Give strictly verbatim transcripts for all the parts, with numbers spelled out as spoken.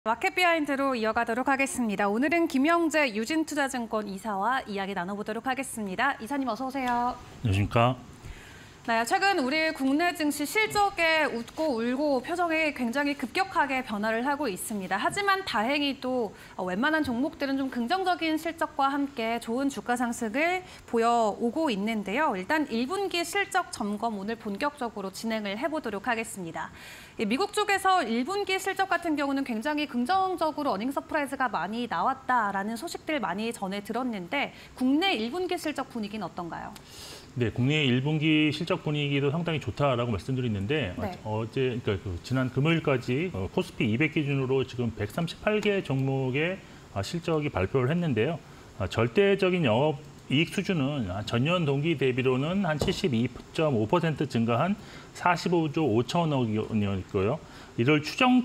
마켓 비하인드로 이어가도록 하겠습니다. 오늘은 김영재 유진투자증권 이사와 이야기 나눠보도록 하겠습니다. 이사님 어서 오세요. 안녕하십니까. 네, 최근 우리 국내 증시 실적에 웃고 울고 표정이 굉장히 급격하게 변화를 하고 있습니다. 하지만 다행히도 웬만한 종목들은 좀 긍정적인 실적과 함께 좋은 주가 상승을 보여오고 있는데요. 일단 일 분기 실적 점검 오늘 본격적으로 진행을 해보도록 하겠습니다. 미국 쪽에서 일 분기 실적 같은 경우는 굉장히 긍정적으로 어닝 서프라이즈가 많이 나왔다라는 소식들 많이 전해 들었는데 국내 일 분기 실적 분위기는 어떤가요? 네, 국내 일 분기 실적 분위기도 상당히 좋다라고 말씀드리는데 네. 어제 그러니까 그 지난 금요일까지 코스피 이백 기준으로 지금 백삼십팔 개 종목의 실적이 발표를 했는데요. 절대적인 영업 이익 수준은 전년 동기 대비로는 한 칠십이 점 오 퍼센트 증가한 사십오조 오천억 원이었고요. 이를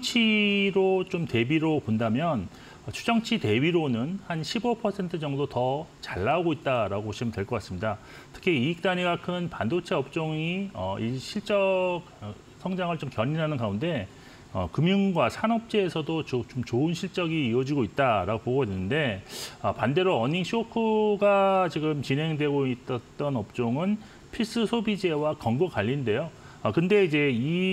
추정치로 좀 대비로 본다면 추정치 대비로는 한 십오 퍼센트 정도 더 잘 나오고 있다라고 보시면 될 것 같습니다. 특히 이익 단위가 큰 반도체 업종이 어, 이 실적 성장을 좀 견인하는 가운데 어, 금융과 산업재에서도 좀 좋은 실적이 이어지고 있다라고 보고 있는데 아, 반대로 어닝 쇼크가 지금 진행되고 있었던 업종은 필수 소비재와 건강 관리인데요. 아, 근데 이제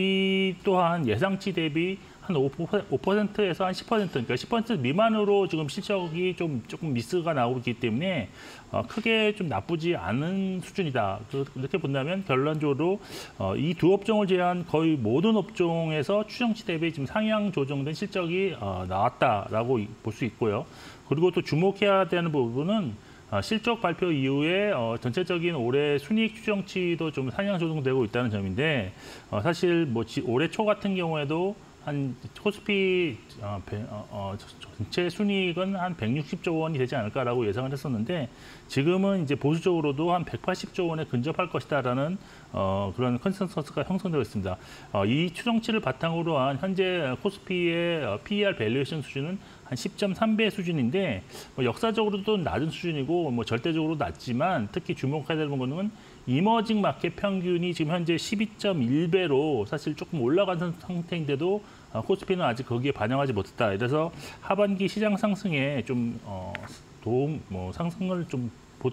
이 또한 예상치 대비 한 오 퍼센트에서 한 십 퍼센트, 그러니까 십 퍼센트 미만으로 지금 실적이 좀 조금 미스가 나오고 있기 때문에 어, 크게 좀 나쁘지 않은 수준이다. 이렇게 본다면 결론적으로 어, 이 두 업종을 제외한 거의 모든 업종에서 추정치 대비 지금 상향 조정된 실적이 어, 나왔다라고 볼 수 있고요. 그리고 또 주목해야 되는 부분은 어, 실적 발표 이후에 어, 전체적인 올해 순이익 추정치도 좀 상향 조정되고 있다는 점인데 어, 사실 뭐 지, 올해 초 같은 경우에도 한 코스피 어, 어, 전체 순이익은 한 백육십조 원이 되지 않을까라고 예상을 했었는데 지금은 이제 보수적으로도 한 백팔십조 원에 근접할 것이다라는 어, 그런 컨센서스가 형성되고 있습니다. 어, 이 추정치를 바탕으로 한 현재 코스피의 피이알 밸류에이션 수준은 한 십 점 삼 배 수준인데 뭐 역사적으로도 낮은 수준이고 뭐 절대적으로 낮지만 특히 주목해야 되는 거는 이머징 마켓 평균이 지금 현재 십이 점 일 배로 사실 조금 올라간 상태인데도 코스피는 아직 거기에 반영하지 못했다. 이래서 하반기 시장 상승에 좀 어, 도움, 뭐 상승을 좀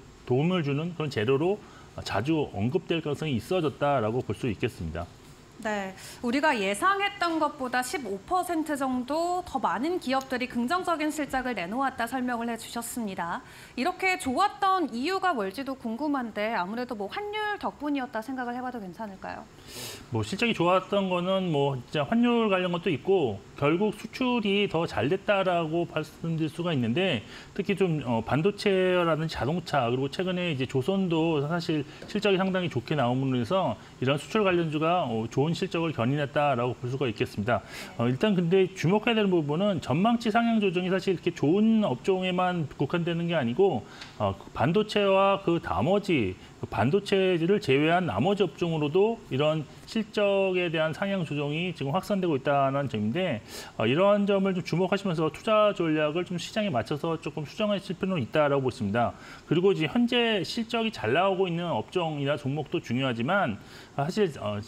도움을 주는 그런 재료로 자주 언급될 가능성이 있어졌다라고 볼 수 있겠습니다. 네, 우리가 예상했던 것보다 십오 퍼센트 정도 더 많은 기업들이 긍정적인 실적을 내놓았다 설명을 해주셨습니다. 이렇게 좋았던 이유가 뭘지도 궁금한데 아무래도 뭐 환율 덕분이었다 생각을 해봐도 괜찮을까요? 뭐 실적이 좋았던 거는 뭐 진짜 환율 관련 것도 있고 결국 수출이 더 잘 됐다라고 말씀드릴 수가 있는데 특히 좀 어, 반도체라든지 자동차 그리고 최근에 이제 조선도 사실 실적이 상당히 좋게 나옴으로 해서 이런 수출 관련주가 어, 좋은 실적을 견인했다라고 볼 수가 있겠습니다. 어, 일단 근데 주목해야 되는 부분은 전망치 상향 조정이 사실 이렇게 좋은 업종에만 국한되는 게 아니고 어, 반도체와 그 나머지 반도체를 제외한 나머지 업종으로도 이런 실적에 대한 상향 조정이 지금 확산되고 있다는 점인데 어, 이러한 점을 좀 주목하시면서 투자 전략을 좀 시장에 맞춰서 조금 수정하실 필요는 있다라고 보십니다. 그리고 이제 현재 실적이 잘 나오고 있는 업종이나 종목도 중요하지만 사실 어,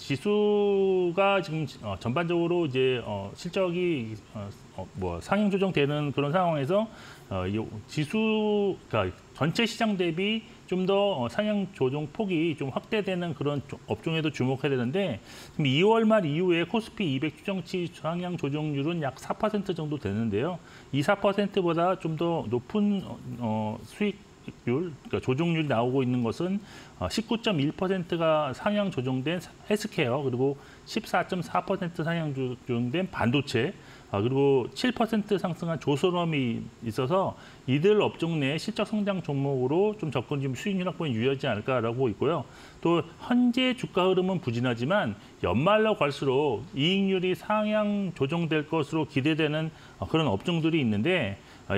지수가 지금 어, 전반적으로 이제 어, 실적이 어, 어, 뭐 상향 조정되는 그런 상황에서 어, 이 지수 그러니까 전체 시장 대비 좀 더 상향 조정 폭이 좀 확대되는 그런 업종에도 주목해야 되는데 지금 이월 말 이후에 코스피 이백 추정치 상향 조정률은 약 사 퍼센트 정도 되는데요. 이 사 퍼센트보다 좀 더 높은 어, 수익률, 그러니까 조정률이 나오고 있는 것은 십구 점 일 퍼센트가 상향 조정된 헬스케어 그리고 십사 점 사 퍼센트 상향 조정된 반도체 그리고 칠 퍼센트 상승한 조선업이 있어서 이들 업종 내 실적 성장 종목으로 좀 접근 좀 수익률 확보에 유리하지 않을까라고 보고 있고요. 또 현재 주가 흐름은 부진하지만 연말로 갈수록 이익률이 상향 조정될 것으로 기대되는 그런 업종들이 있는데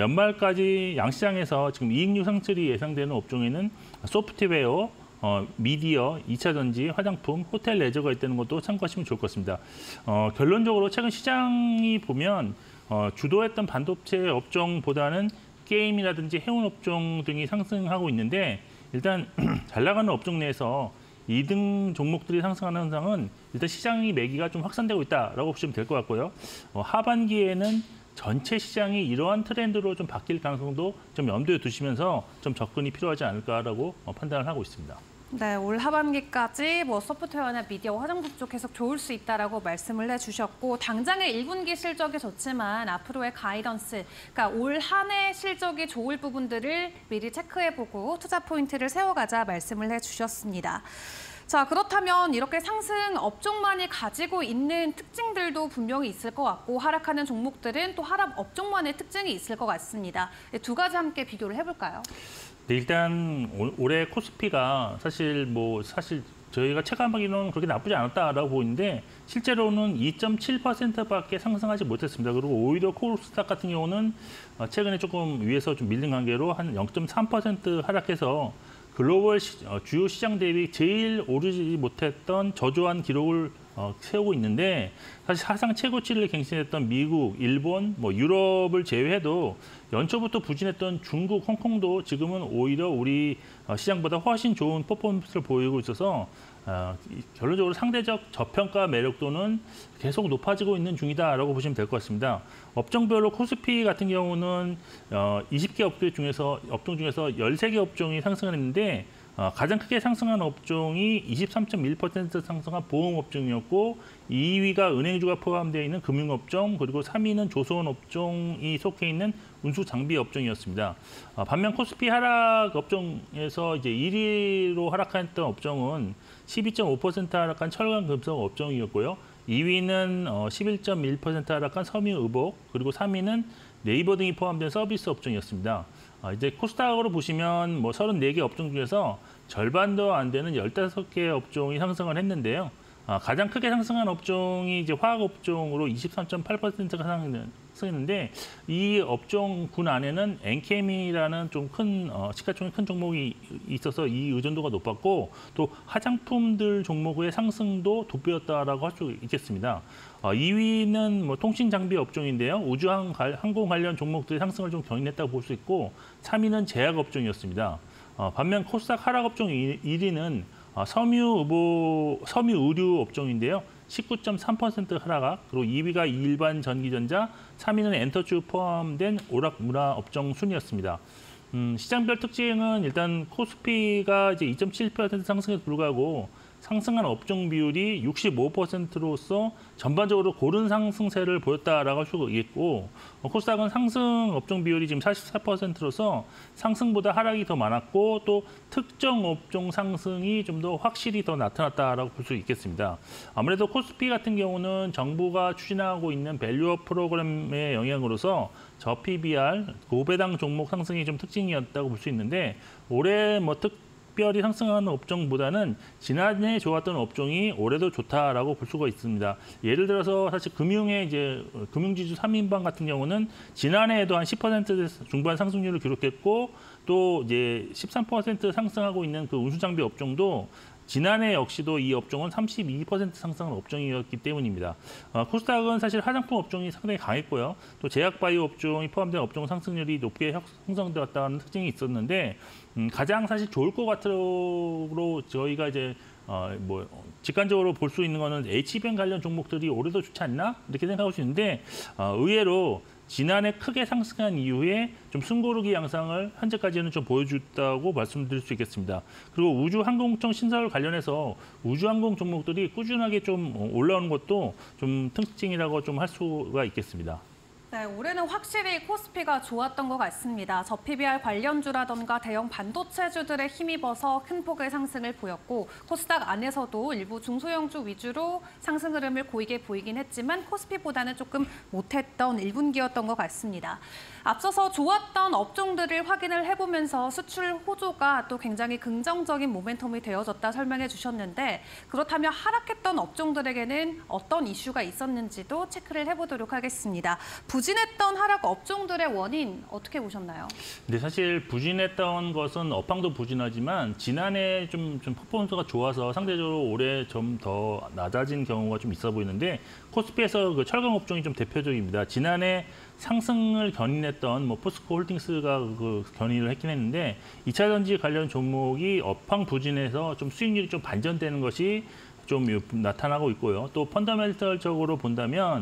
연말까지 양시장에서 지금 이익률 상승이 예상되는 업종에는 소프트웨어, 어, 미디어, 이차 전지, 화장품, 호텔 레저가 있다는 것도 참고하시면 좋을 것 같습니다. 어, 결론적으로 최근 시장이 보면 어, 주도했던 반도체 업종보다는 게임이라든지 해운 업종 등이 상승하고 있는데 일단 잘 나가는 업종 내에서 이 등 종목들이 상승하는 현상은 일단 시장이 매기가 좀 확산되고 있다라고 보시면 될 것 같고요. 어, 하반기에는 전체 시장이 이러한 트렌드로 좀 바뀔 가능성도 좀 염두에 두시면서 좀 접근이 필요하지 않을까라고 판단을 하고 있습니다. 네, 올 하반기까지 뭐 소프트웨어나 미디어, 화장품 쪽 계속 좋을 수 있다라고 말씀을 해주셨고 당장의 일 분기 실적이 좋지만 앞으로의 가이던스, 그러니까 올 한 해 실적이 좋을 부분들을 미리 체크해보고 투자 포인트를 세워가자 말씀을 해주셨습니다. 자, 그렇다면 이렇게 상승 업종만이 가지고 있는 특징들도 분명히 있을 것 같고 하락하는 종목들은 또 하락 업종만의 특징이 있을 것 같습니다. 두 가지 함께 비교를 해볼까요? 네, 일단 올해 코스피가 사실 뭐 사실 저희가 체감하기로는 그렇게 나쁘지 않았다라고 보이는데 실제로는 이 점 칠 퍼센트밖에 상승하지 못했습니다. 그리고 오히려 코스닥 같은 경우는 최근에 조금 위에서 좀 밀린 관계로 한 영 점 삼 퍼센트 하락해서 글로벌 시, 주요 시장 대비 제일 오르지 못했던 저조한 기록을 어, 세우고 있는데 사실 사상 최고치를 갱신했던 미국, 일본, 뭐 유럽을 제외해도 연초부터 부진했던 중국, 홍콩도 지금은 오히려 우리 시장보다 훨씬 좋은 퍼포먼스를 보이고 있어서 어, 결론적으로 상대적 저평가 매력도는 계속 높아지고 있는 중이다라고 보시면 될 것 같습니다. 업종별로 코스피 같은 경우는 어, 이십 개 업종 중에서 업종 중에서 열세 개 업종이 상승을 했는데 어, 가장 크게 상승한 업종이 이십삼 점 일 퍼센트 상승한 보험업종이었고 이 위가 은행주가 포함되어 있는 금융업종, 그리고 삼 위는 조선업종이 속해 있는 운수장비업종이었습니다. 어, 반면 코스피 하락 업종에서 이제 일 위로 하락했던 업종은 십이 점 오 퍼센트 하락한 철강금속 업종이었고요. 이 위는 어, 십일 점 일 퍼센트 하락한 섬유의복, 그리고 삼 위는 네이버 등이 포함된 서비스 업종이었습니다. 어, 이제 코스닥으로 보시면 뭐 서른네 개 업종 중에서 절반도 안 되는 열다섯 개 업종이 상승을 했는데요. 어, 가장 크게 상승한 업종이 이제 화학 업종으로 이십삼 점 팔 퍼센트가 상승했는데 이 업종군 안에는 엔케미라는 좀 큰 어, 시가총액 큰 종목이 있어서 이 의존도가 높았고 또 화장품들 종목의 상승도 돋보였다라고 할 수 있겠습니다. 어, 이 위는 뭐 통신 장비 업종인데요. 우주항 항공 관련 종목들이 상승을 좀 견인했다고 볼 수 있고 삼 위는 제약 업종이었습니다. 어, 반면 코스닥 하락 업종 일 위는 어, 섬유의보, 섬유의류 업종인데요. 십구 점 삼 퍼센트 하락, 그리고 이 위가 일반 전기전자, 삼 위는 엔터주 포함된 오락문화 업종 순이었습니다. 음, 시장별 특징은 일단 코스피가 이제 이 점 칠 퍼센트 상승에 불과하고 상승한 업종 비율이 육십오 퍼센트로서 전반적으로 고른 상승세를 보였다라고 할 수가 있겠고 코스닥은 상승 업종 비율이 지금 사십사 퍼센트로서 상승보다 하락이 더 많았고 또 특정 업종 상승이 좀 더 확실히 더 나타났다라고 볼 수 있겠습니다. 아무래도 코스피 같은 경우는 정부가 추진하고 있는 밸류업 프로그램의 영향으로서 저피비알, 고배당 종목 상승이 좀 특징이었다고 볼 수 있는데 올해 뭐 특 특별히 상승하는 업종보다는 지난해 좋았던 업종이 올해도 좋다라고 볼 수가 있습니다. 예를 들어서 사실 금융의 이제 금융지주 삼 인방 같은 경우는 지난해에도 한 십 퍼센트 중반 상승률을 기록했고 또 이제 십삼 퍼센트 상승하고 있는 그 운수장비 업종도 지난해 역시도 이 업종은 삼십이 퍼센트 상승한 업종이었기 때문입니다. 어, 코스닥은 사실 화장품 업종이 상당히 강했고요. 또 제약바이오 업종이 포함된 업종 상승률이 높게 형성되었다는 특징이 있었는데 음, 가장 사실 좋을 것 같으로 저희가 이제 어, 뭐 직관적으로 볼 수 있는 거는 에이치비엠 관련 종목들이 올해도 좋지 않나 이렇게 생각할 수 있는데 어, 의외로 지난해 크게 상승한 이후에 좀 숨고르기 양상을 현재까지는 좀 보여줬다고 말씀드릴 수 있겠습니다. 그리고 우주항공청 신설 관련해서 우주항공 종목들이 꾸준하게 좀 올라오는 것도 좀 특징이라고 좀 할 수가 있겠습니다. 네, 올해는 확실히 코스피가 좋았던 것 같습니다. 저피비알 관련주라던가 대형 반도체주들에 힘입어서 큰 폭의 상승을 보였고 코스닥 안에서도 일부 중소형주 위주로 상승 흐름을 고이게 보이긴 했지만 코스피보다는 조금 못했던 일 분기였던 것 같습니다. 앞서서 좋았던 업종들을 확인을 해보면서 수출 호조가 또 굉장히 긍정적인 모멘텀이 되어졌다 설명해 주셨는데 그렇다면 하락했던 업종들에게는 어떤 이슈가 있었는지도 체크를 해보도록 하겠습니다. 부진했던 하락 업종들의 원인 어떻게 보셨나요? 네, 사실 부진했던 것은 업황도 부진하지만 지난해 좀, 좀 퍼포먼스가 좋아서 상대적으로 올해 좀 더 낮아진 경우가 좀 있어 보이는데 코스피에서 그 철강 업종이 좀 대표적입니다. 지난해 상승을 견인했던 뭐 포스코 홀딩스가 그 견인을 했긴 했는데 이 차 전지 관련 종목이 업황 부진해서 좀 수익률이 좀 반전되는 것이 좀 나타나고 있고요. 또 펀더멘털적으로 본다면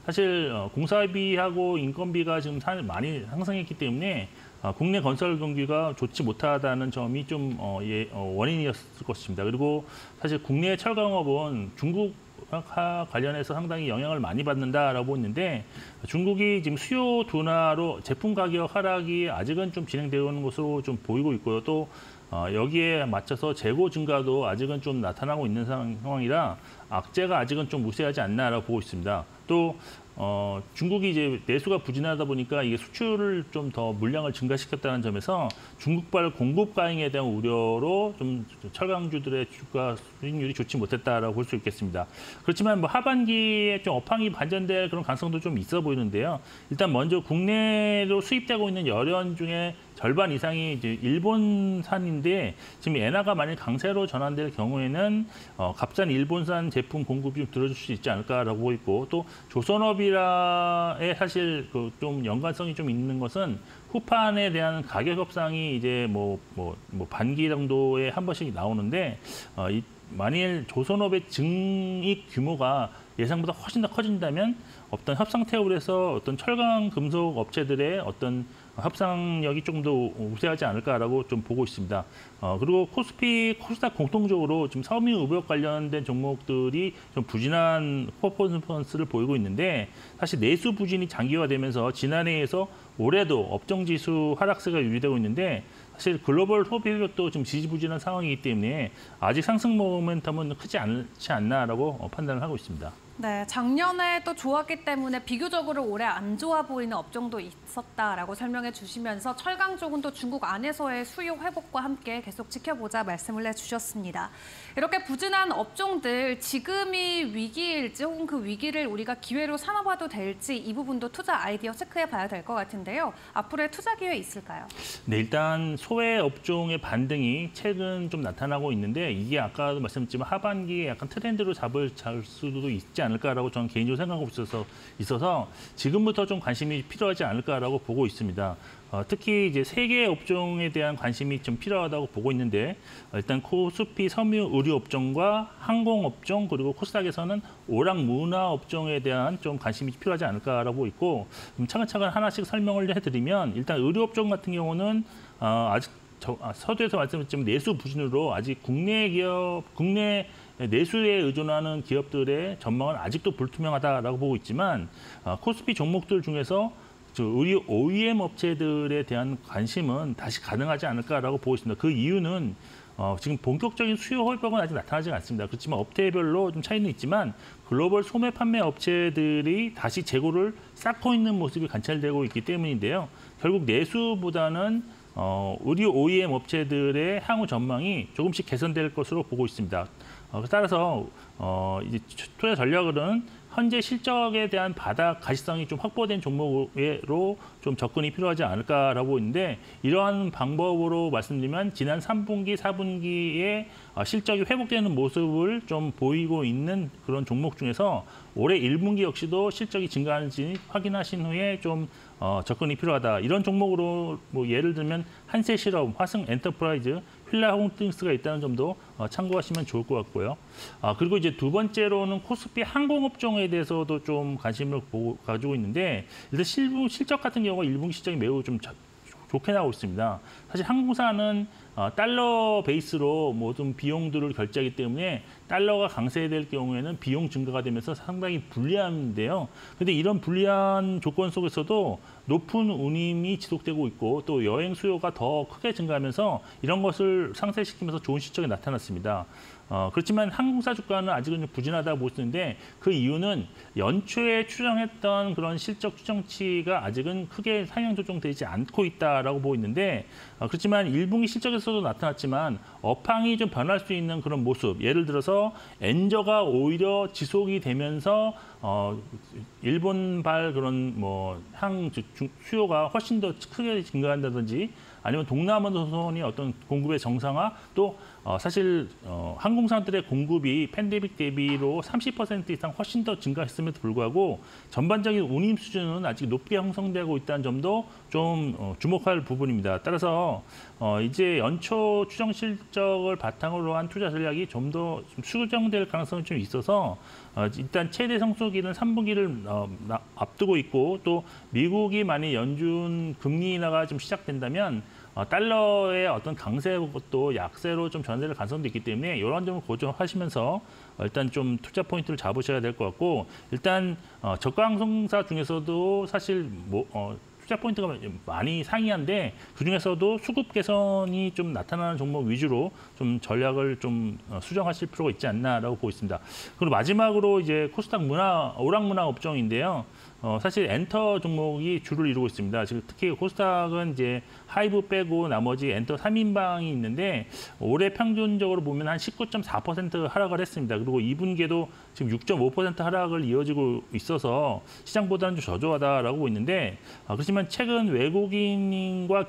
사실 어, 공사비하고 인건비가 지금 사- 많이 상승했기 때문에 어, 국내 건설 경기가 좋지 못하다는 점이 좀 어, 예, 어, 원인이었을 것입니다. 그리고 사실 국내 철강업은 중국 과 관련해서 상당히 영향을 많이 받는다라고 있는데 중국이 지금 수요 둔화로 제품 가격 하락이 아직은 좀 진행되어 오는 것으로 좀 보이고 있고요. 또 어, 여기에 맞춰서 재고 증가도 아직은 좀 나타나고 있는 상황이라 악재가 아직은 좀 우세하지 않나라고 보고 있습니다. 또 어, 중국이 이제 내수가 부진하다 보니까 이게 수출을 좀 더 물량을 증가시켰다는 점에서 중국발 공급 과잉에 대한 우려로 좀 철강주들의 주가 수익률이 좋지 못했다라고 볼 수 있겠습니다. 그렇지만 뭐 하반기에 좀 업황이 반전될 그런 가능성도 좀 있어 보이는데요. 일단 먼저 국내로 수입되고 있는 열연 중에 절반 이상이 이제 일본산인데 지금 엔화가 만약 강세로 전환될 경우에는 어, 값싼 일본산 제품 공급이 좀 들어줄 수 있지 않을까라고 보고 있고 또 조선업이라에 사실 그 좀 연관성이 좀 있는 것은 후판에 대한 가격 협상이 이제 뭐 뭐 뭐 반기 정도에 한 번씩 나오는데 어, 이, 만일 조선업의 증익 규모가 예상보다 훨씬 더 커진다면 어떤 협상 테이블에서 어떤 철강 금속 업체들의 어떤 협상력이 조금 더 우세하지 않을까라고 좀 보고 있습니다. 어, 그리고 코스피, 코스닥 공통적으로 지금 섬유의복 관련된 종목들이 좀 부진한 퍼포먼스를 보이고 있는데 사실 내수 부진이 장기화되면서 지난해에서 올해도 업종지수 하락세가 유지되고 있는데 사실 글로벌 소비 회복도 좀 지지부진한 상황이기 때문에 아직 상승 모멘텀은 크지 않지 않나라고 판단을 하고 있습니다. 네, 작년에 또 좋았기 때문에 비교적으로 올해 안 좋아 보이는 업종도 있었다라고 설명해 주시면서 철강 쪽은 또 중국 안에서의 수요 회복과 함께 계속 지켜보자 말씀을 해주셨습니다. 이렇게 부진한 업종들 지금이 위기일지 혹은 그 위기를 우리가 기회로 삼아봐도 될지 이 부분도 투자 아이디어 체크해 봐야 될 것 같은데요. 앞으로의 투자 기회 있을까요? 네, 일단 소외 업종의 반등이 최근 좀 나타나고 있는데 이게 아까도 말씀드렸지만 하반기에 약간 트렌드로 잡을 잡을 수도 있지 않을까라고 저는 개인적으로 생각하고 있어서 있어서 지금부터 좀 관심이 필요하지 않을까라고 보고 있습니다. 어, 특히 이제 세 개의 업종에 대한 관심이 좀 필요하다고 보고 있는데 어, 일단 코스피 섬유 의류 업종과 항공 업종 그리고 코스닥에서는 오락 문화 업종에 대한 좀 관심이 필요하지 않을까라고 보고 있고 좀 차근차근 하나씩 설명을 해드리면 일단 의류 업종 같은 경우는 어, 아직 저, 아, 서두에서 말씀드렸지만 내수 부진으로 아직 국내 기업 국내 내수에 의존하는 기업들의 전망은 아직도 불투명하다라고 보고 있지만 어, 코스피 종목들 중에서 우리 오이엠 업체들에 대한 관심은 다시 가능하지 않을까라고 보고 있습니다. 그 이유는 어, 지금 본격적인 수요 회복은 아직 나타나지 않습니다. 그렇지만 업체별로 좀 차이는 있지만 글로벌 소매 판매 업체들이 다시 재고를 쌓고 있는 모습이 관찰되고 있기 때문인데요. 결국 내수보다는 어, 의류 오이엠 업체들의 향후 전망이 조금씩 개선될 것으로 보고 있습니다. 어, 따라서 어, 이제 투자 전략은 현재 실적에 대한 바닥 가시성이 좀 확보된 종목으로 좀 접근이 필요하지 않을까라고 있는데 이러한 방법으로 말씀드리면 지난 삼 분기, 사 분기에 실적이 회복되는 모습을 좀 보이고 있는 그런 종목 중에서 올해 일 분기 역시도 실적이 증가하는지 확인하신 후에 좀 어, 접근이 필요하다. 이런 종목으로 뭐 예를 들면 한세실업, 화승 엔터프라이즈, 휠라홈팅스가 있다는 점도 어, 참고하시면 좋을 것 같고요. 아, 그리고 이제 두 번째로는 코스피 항공업종에 대해서도 좀 관심을 보고, 가지고 있는데 일단 실, 실적 같은 경우가 일 분기 실적이 매우 좀 자, 좋게 나오고 있습니다. 사실 항공사는 어, 달러 베이스로 모든 비용들을 결제하기 때문에 달러가 강세될 경우에는 비용 증가가 되면서 상당히 불리한데요. 그런데 이런 불리한 조건 속에서도 높은 운임이 지속되고 있고 또 여행 수요가 더 크게 증가하면서 이런 것을 상쇄시키면서 좋은 실적이 나타났습니다. 어, 그렇지만 항공사 주가는 아직은 부진하다고 보시는데 그 이유는 연초에 추정했던 그런 실적 추정치가 아직은 크게 상향 조정되지 않고 있다라고 보고 있는데 어, 그렇지만 일 분기 실적에서도 나타났지만 업황이 좀 변할 수 있는 그런 모습 예를 들어서 엔저가 오히려 지속이 되면서 어, 일본발 그런 뭐 항 수요가 훨씬 더 크게 증가한다든지 아니면 동남아선이 어떤 공급의 정상화 또 어, 사실 어, 항공사들의 공급이 팬데믹 대비로 삼십 퍼센트 이상 훨씬 더 증가했음에도 불구하고 전반적인 운임 수준은 아직 높게 형성되고 있다는 점도 좀 어, 주목할 부분입니다. 따라서 어, 이제 연초 추정 실적을 바탕으로 한 투자 전략이 좀 더 수정될 가능성이 좀 있어서 어, 일단 최대 성수기는 삼 분기를 어, 나- 앞두고 있고 또 미국이 많이 연준 금리 인하가 좀 시작된다면 어, 달러의 어떤 강세도 약세로 좀 전환될 가능성도 있기 때문에 이런 점을 고정하시면서 어, 일단 좀 투자 포인트를 잡으셔야 될 것 같고 일단 어, 저가 항공사 중에서도 사실 뭐 어, 투자 포인트가 많이 상이한데 그중에서도 수급 개선이 좀 나타나는 종목 위주로 좀 전략을 좀 어, 수정하실 필요가 있지 않나라고 보고 있습니다. 그리고 마지막으로 이제 코스닥 문화 오락 문화 업종인데요. 어, 사실 엔터 종목이 주를 이루고 있습니다. 지금 특히 코스닥은 이제 하이브 빼고 나머지 엔터 삼 인방이 있는데 올해 평균적으로 보면 한 십구 점 사 퍼센트 하락을 했습니다. 그리고 이 분기에도 지금 육 점 오 퍼센트 하락을 이어지고 있어서 시장보다는 좀 저조하다라고 보고 있는데 어, 그렇지만 최근 외국인과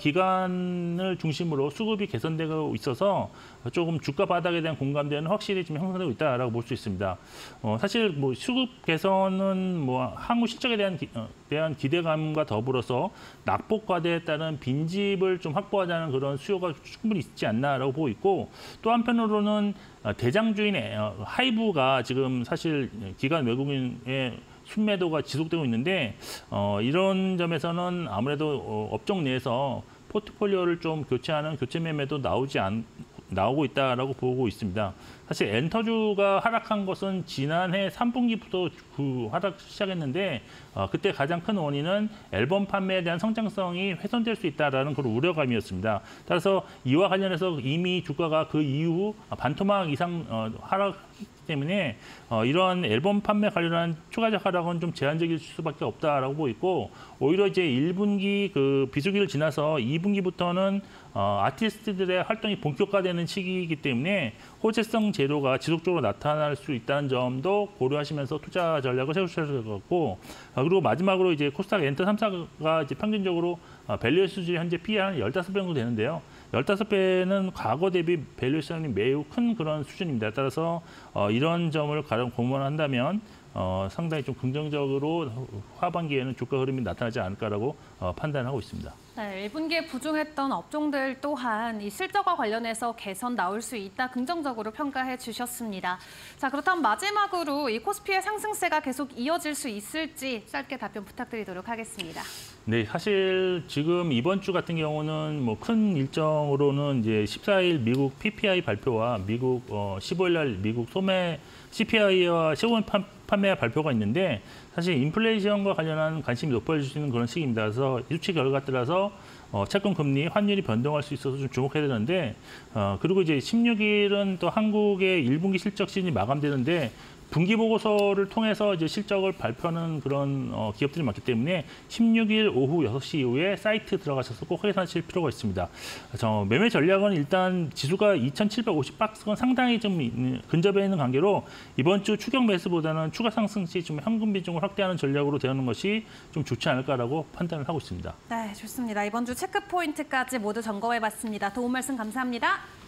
기관을 중심으로 수급이 개선되고 있어서 조금 주가 바닥에 대한 공감대는 확실히 지금 형성되고 있다라고 볼 수 있습니다. 어, 사실 뭐 수급 개선은 뭐 항후 실적에 대한 기, 어, 대한 기대감과 더불어서 낙폭 과대에 따른 빈집을 좀 확보하자는 그런 수요가 충분히 있지 않나라고 보고 있고 또 한편으로는 어, 대장주인 어, 하이브가 지금 사실 기관 외국인의 순매도가 지속되고 있는데 어, 이런 점에서는 아무래도 어, 업종 내에서 포트폴리오를 좀 교체하는 교체 매매도 나오지 않. 나오고 있다라고 보고 있습니다. 사실 엔터주가 하락한 것은 지난해 삼 분기부터 그 하락 시작했는데 어, 그때 가장 큰 원인은 앨범 판매에 대한 성장성이 훼손될 수 있다라는 그런 우려감이었습니다. 따라서 이와 관련해서 이미 주가가 그 이후 반토막 이상 어, 하락했기 때문에 어, 이러한 앨범 판매 관련한 추가적 하락은 좀 제한적일 수밖에 없다라고 보고 있고 오히려 이제 일 분기 그 비수기를 지나서 이 분기부터는 어, 아티스트들의 활동이 본격화되는 시기이기 때문에 호재성 재료가 지속적으로 나타날 수 있다는 점도 고려하시면서 투자 전략을 세우셔야 될 것 같고 어, 그리고 마지막으로 이제 코스닥 엔터 삼 사가 이제 평균적으로 어, 밸류에이션 수준이 현재 피이 한 십오 배 정도 되는데요. 십오 배는 과거 대비 밸류에이션이 매우 큰 그런 수준입니다. 따라서 어, 이런 점을 가령 공헌한다면 어, 상당히 좀 긍정적으로 하반기에는 주가 흐름이 나타나지 않을까라고 어, 판단하고 있습니다. 네, 일 분기에 부중했던 업종들 또한 이 실적과 관련해서 개선 나올 수 있다 긍정적으로 평가해 주셨습니다. 자, 그렇다면 마지막으로 이 코스피의 상승세가 계속 이어질 수 있을지 짧게 답변 부탁드리도록 하겠습니다. 네, 사실 지금 이번 주 같은 경우는 뭐 큰 일정으로는 이제 십사 일 미국 피피아이 발표와 미국 어, 십오 일 날 미국 소매 씨피아이와 실온 판매 발표가 있는데 사실 인플레이션과 관련한 관심이 높아지는 그런 시기입니다. 그래서 이 수치 결과 따라서 어, 채권 금리, 환율이 변동할 수 있어서 좀 주목해야 되는데 어, 그리고 이제 십육 일은 또 한국의 일 분기 실적 시즌이 마감되는데 분기 보고서를 통해서 이제 실적을 발표하는 그런 어, 기업들이 많기 때문에 십육 일 오후 여섯 시 이후에 사이트 들어가셔서 꼭 확인하실 필요가 있습니다. 저 매매 전략은 일단 지수가 이천칠백오십 박스권 상당히 좀 있는, 근접해 있는 관계로 이번 주 추격 매수보다는 추가 상승 시 좀 현금 비중을 확대하는 전략으로 대하는 것이 좀 좋지 않을까라고 판단을 하고 있습니다. 네, 좋습니다. 이번 주 체크 포인트까지 모두 점검해봤습니다. 도움 말씀 감사합니다.